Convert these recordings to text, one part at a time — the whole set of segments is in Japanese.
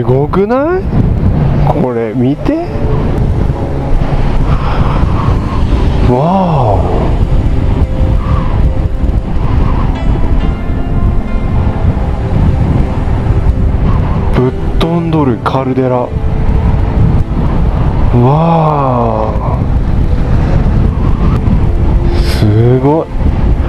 ごくない？これ見て。わーお、ぶっ飛んどるカルデラ。わあ、すごい。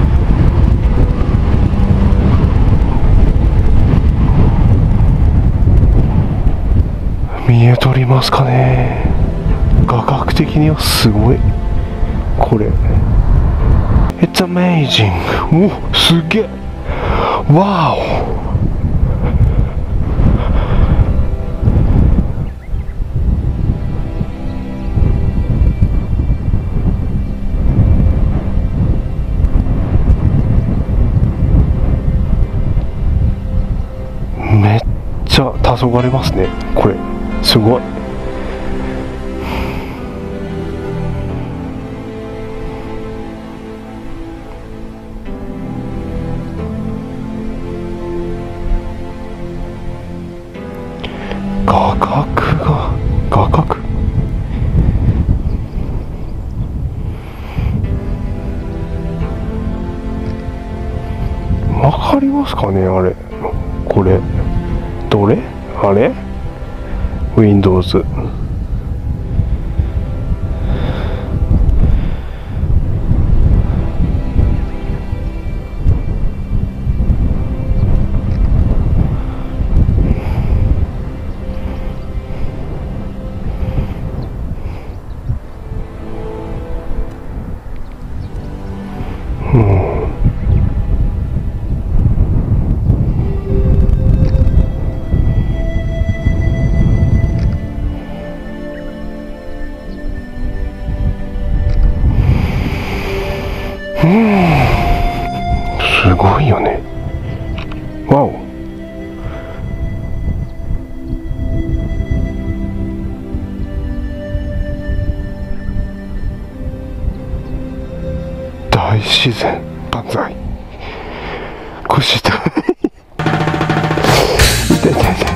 見えとりますかね。画角的にはすごい。これ It's amazing。 お、すげえ。わお、めっちゃ黄昏ますね。これすごい。画角わかりますかね。あれ、これどれ、あれ Windows。すごいよね。わお。大自然万歳。腰痛い。痛い痛い痛い。